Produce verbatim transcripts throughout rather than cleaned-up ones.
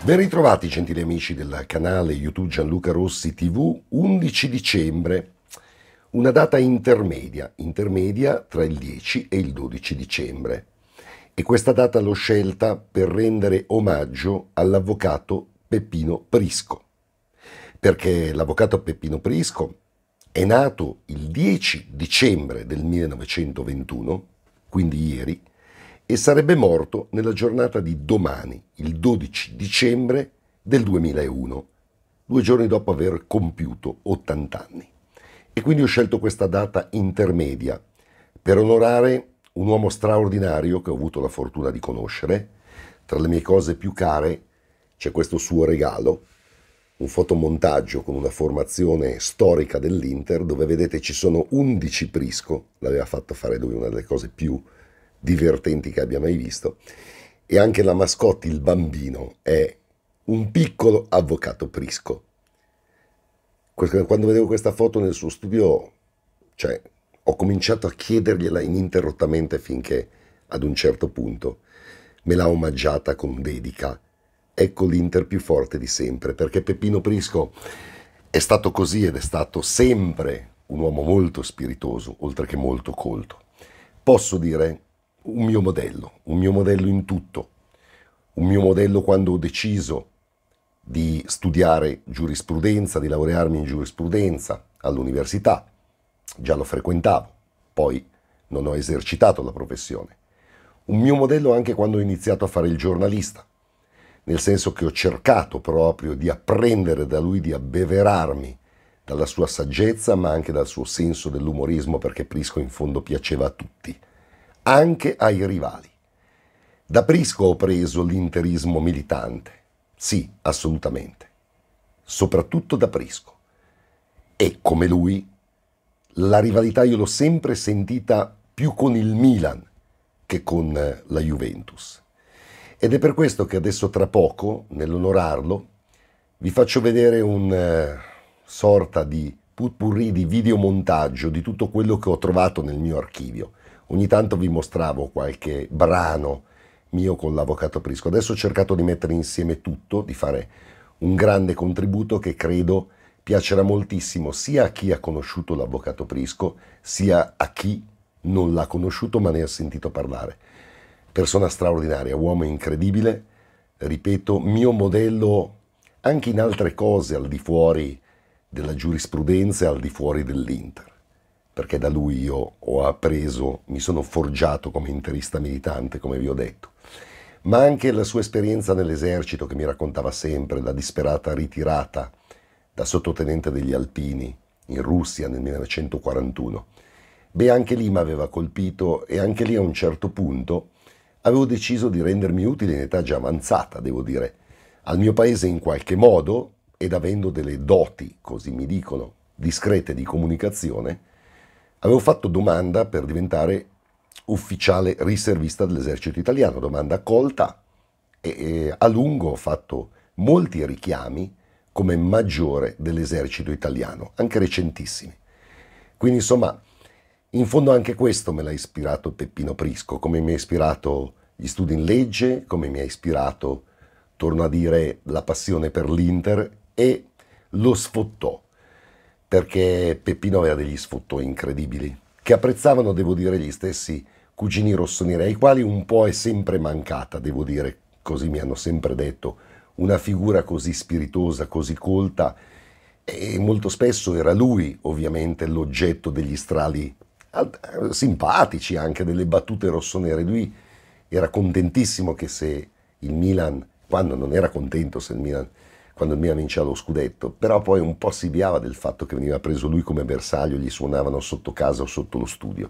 Ben ritrovati gentili amici del canale YouTube Gianluca Rossi tivù. Undici dicembre, una data intermedia, intermedia tra il dieci e il dodici dicembre. E questa data l'ho scelta per rendere omaggio all'avvocato Peppino Prisco, perché l'avvocato Peppino Prisco è nato il dieci dicembre del millenovecentoventuno, quindi ieri, e sarebbe morto nella giornata di domani, il dodici dicembre del duemilauno, due giorni dopo aver compiuto ottanta anni. E quindi ho scelto questa data intermedia per onorare un uomo straordinario che ho avuto la fortuna di conoscere. Tra le mie cose più care c'è questo suo regalo, un fotomontaggio con una formazione storica dell'Inter, dove vedete ci sono undici Prisco, l'aveva fatto fare lui, una delle cose più divertenti che abbia mai visto, e anche la mascotte, il bambino, è un piccolo avvocato Prisco. Quando vedevo questa foto nel suo studio, cioè, ho cominciato a chiedergliela ininterrottamente finché ad un certo punto me l'ha omaggiata con dedica. Ecco l'Inter più forte di sempre, perché Peppino Prisco è stato così ed è stato sempre un uomo molto spiritoso, oltre che molto colto. Posso dire un mio modello, un mio modello in tutto, un mio modello quando ho deciso di studiare giurisprudenza, di laurearmi in giurisprudenza all'università. Già lo frequentavo, poi non ho esercitato la professione. Un mio modello anche quando ho iniziato a fare il giornalista, nel senso che ho cercato proprio di apprendere da lui, di abbeverarmi dalla sua saggezza, ma anche dal suo senso dell'umorismo, perché Prisco in fondo piaceva a tutti, anche ai rivali. Da Prisco ho preso l'interismo militante, sì, assolutamente, soprattutto da Prisco. E come lui, la rivalità io l'ho sempre sentita più con il Milan che con la Juventus. Ed è per questo che adesso tra poco, nell'onorarlo, vi faccio vedere un eh, sorta di potpourri di videomontaggio di tutto quello che ho trovato nel mio archivio. Ogni tanto vi mostravo qualche brano mio con l'avvocato Prisco. Adesso ho cercato di mettere insieme tutto, di fare un grande contributo che credo piacerà moltissimo sia a chi ha conosciuto l'avvocato Prisco, sia a chi non l'ha conosciuto ma ne ha sentito parlare. Persona straordinaria, uomo incredibile, ripeto, mio modello anche in altre cose al di fuori della giurisprudenza e al di fuori dell'Inter, perché da lui io ho appreso, mi sono forgiato come interista militante, come vi ho detto, ma anche la sua esperienza nell'esercito che mi raccontava sempre, la disperata ritirata da sottotenente degli Alpini in Russia nel millenovecentoquarantuno. Beh, anche lì mi aveva colpito e anche lì a un certo punto avevo deciso di rendermi utile in età già avanzata, devo dire, al mio paese in qualche modo, ed avendo delle doti, così mi dicono, discrete di comunicazione, avevo fatto domanda per diventare ufficiale riservista dell'esercito italiano, domanda accolta, e, e a lungo ho fatto molti richiami come maggiore dell'esercito italiano, anche recentissimi. Quindi insomma, in fondo anche questo me l'ha ispirato Peppino Prisco, come mi ha ispirato gli studi in legge, come mi ha ispirato, torno a dire, la passione per l'Inter e lo sfottò, perché Peppino aveva degli sfottò incredibili, che apprezzavano, devo dire, gli stessi cugini rossoneri, ai quali un po' è sempre mancata, devo dire, così mi hanno sempre detto, una figura così spiritosa, così colta, e molto spesso era lui, ovviamente, l'oggetto degli strali simpatici, anche delle battute rossonere. Lui era contentissimo che se il Milan, quando non era contento se il Milan, quando il Milan vinceva lo scudetto, però poi un po' si biava del fatto che veniva preso lui come bersaglio, gli suonavano sotto casa o sotto lo studio.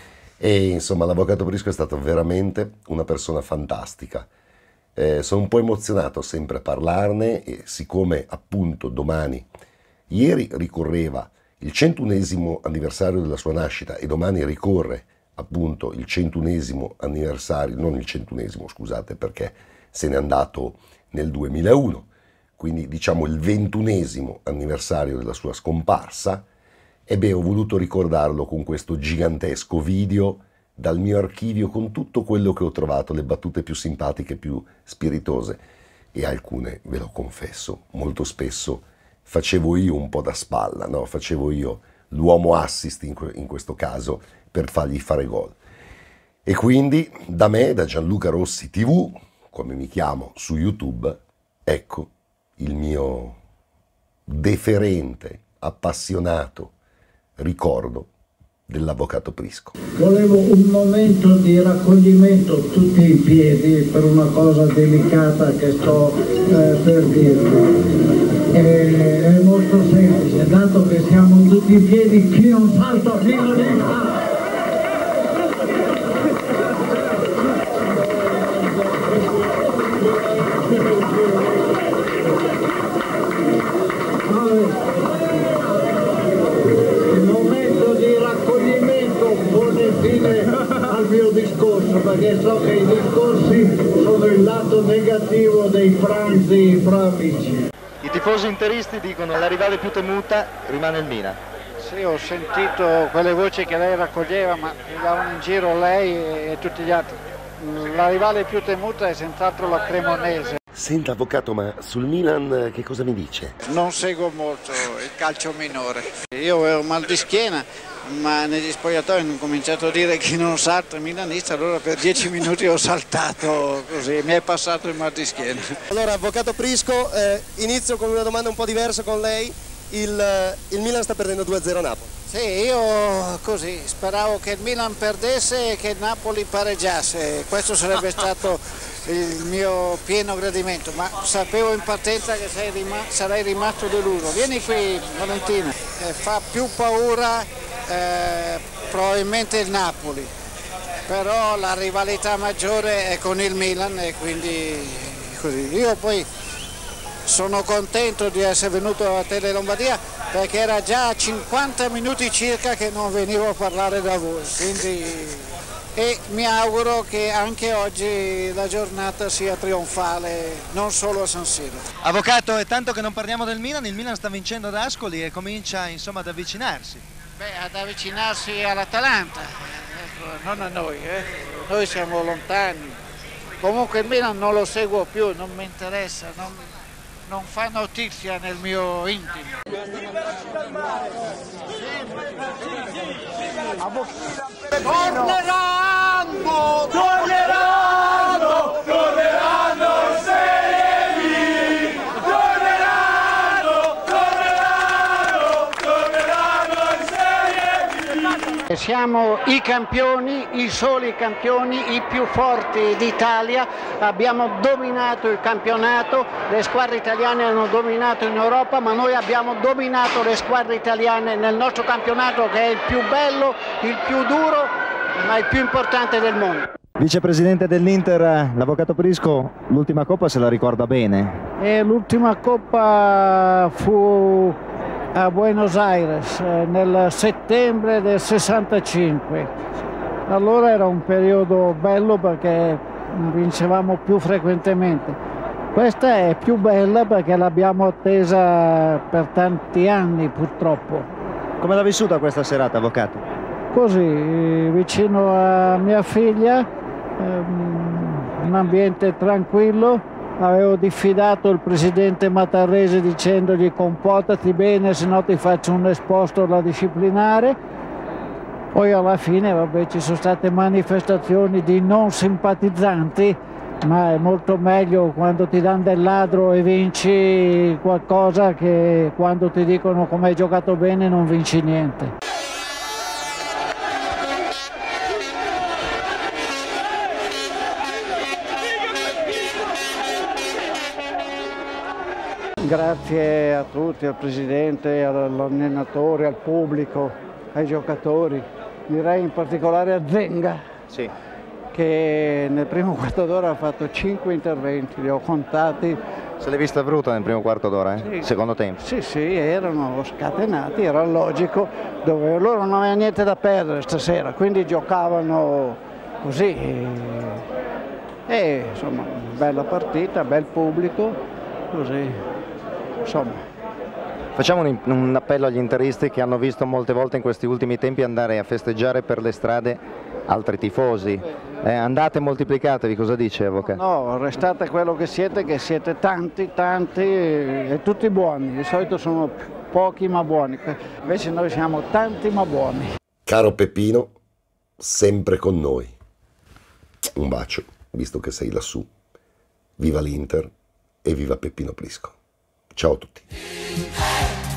E insomma l'avvocato Prisco è stato veramente una persona fantastica. Eh, sono un po' emozionato sempre a parlarne e siccome appunto domani, ieri ricorreva il centunesimo anniversario della sua nascita e domani ricorre appunto il centunesimo anniversario, non il centunesimo scusate perché se n'è andato nel duemilauno, quindi diciamo il ventunesimo anniversario della sua scomparsa, e beh, ho voluto ricordarlo con questo gigantesco video dal mio archivio con tutto quello che ho trovato, le battute più simpatiche, più spiritose. e alcune, ve lo confesso, molto spesso facevo io un po' da spalla, no? Facevo io l'uomo assist in, in questo caso per fargli fare gol. E quindi da me, da Gianluca Rossi tivù, come mi chiamo su YouTube, ecco il mio deferente, appassionato ricordo dell'avvocato Prisco. Volevo un momento di raccoglimento tutti in piedi per una cosa delicata che sto eh, per dirvi. È, è molto semplice, dato che siamo tutti in piedi, chi non salta, chi non entra. Al mio discorso, perché so che i discorsi sono il lato negativo dei pranzi fra amici. I tifosi interisti dicono la rivale più temuta rimane il Milan. Sì, ho sentito quelle voci che lei raccoglieva, ma andavano in giro lei e tutti gli altri. La rivale più temuta è senz'altro la Cremonese. Senta avvocato, ma sul Milan che cosa mi dice? Non seguo molto il calcio minore. Io avevo mal di schiena, ma negli spogliatoi hanno cominciato a dire che non salto il milanista, allora per dieci minuti ho saltato così, mi è passato il mal di schiena. Allora avvocato Prisco, eh, inizio con una domanda un po' diversa con lei. Il, il Milan sta perdendo due a zero a Napoli. Sì, io così speravo che il Milan perdesse e che il Napoli pareggiasse, questo sarebbe stato il mio pieno gradimento, ma sapevo in partenza che sei rima sarei rimasto deluso. Vieni qui Valentina, eh, fa più paura eh, probabilmente il Napoli, però la rivalità maggiore è con il Milan e quindi così. Io poi sono contento di essere venuto a Tele Lombardia perché era già cinquanta minuti circa che non venivo a parlare da voi, quindi, e mi auguro che anche oggi la giornata sia trionfale, non solo a San Siro. Avvocato, è tanto che non parliamo del Milan, il Milan sta vincendo ad Ascoli e comincia insomma ad avvicinarsi. Beh, ad avvicinarsi all'Atalanta, ecco, non a noi, eh. Noi siamo lontani. Comunque il Milan non lo seguo più, non mi interessa. Non... non fa notizia nel mio intimo. Torneranno! Torneranno! Torneranno in Serie B! Torneranno! Torneranno! Torneranno in Serie B! Siamo i campioni, i soli campioni, i più forti d'Italia. Abbiamo dominato il campionato, le squadre italiane hanno dominato in Europa, ma noi abbiamo dominato le squadre italiane nel nostro campionato, che è il più bello, il più duro, ma il più importante del mondo. Vicepresidente dell'Inter, l'avvocato Prisco, l'ultima coppa se la ricorda bene? L'ultima coppa fu a Buenos Aires nel settembre del sessantacinque. Allora era un periodo bello perché vincevamo più frequentemente. Questa è più bella perché l'abbiamo attesa per tanti anni purtroppo. Come l'ha vissuta questa serata, avvocato? Così, vicino a mia figlia, um, un ambiente tranquillo. Avevo diffidato il presidente Matarrese dicendogli comportati bene, se no ti faccio un esposto alla disciplinare. Poi alla fine vabbè, ci sono state manifestazioni di non simpatizzanti, ma è molto meglio quando ti danno del ladro e vinci qualcosa che quando ti dicono come hai giocato bene non vinci niente. Grazie a tutti, al presidente, all'allenatore, al pubblico, ai giocatori. Direi in particolare a Zenga, sì, che nel primo quarto d'ora ha fatto cinque interventi, li ho contati. Se l'hai vista brutta nel primo quarto d'ora, eh? Sì. Secondo tempo? Sì, sì, erano scatenati, era logico, dove loro non avevano niente da perdere stasera, quindi giocavano così. E insomma, bella partita, bel pubblico, così, insomma. Facciamo un, un appello agli interisti che hanno visto molte volte in questi ultimi tempi andare a festeggiare per le strade altri tifosi. Eh, andate e moltiplicatevi, cosa dice avvocato? No, restate quello che siete, che siete tanti, tanti e tutti buoni. Di solito sono pochi ma buoni, invece noi siamo tanti ma buoni. Caro Peppino, sempre con noi. Un bacio, visto che sei lassù. Viva l'Inter e viva Peppino Prisco. Ciao a tutti.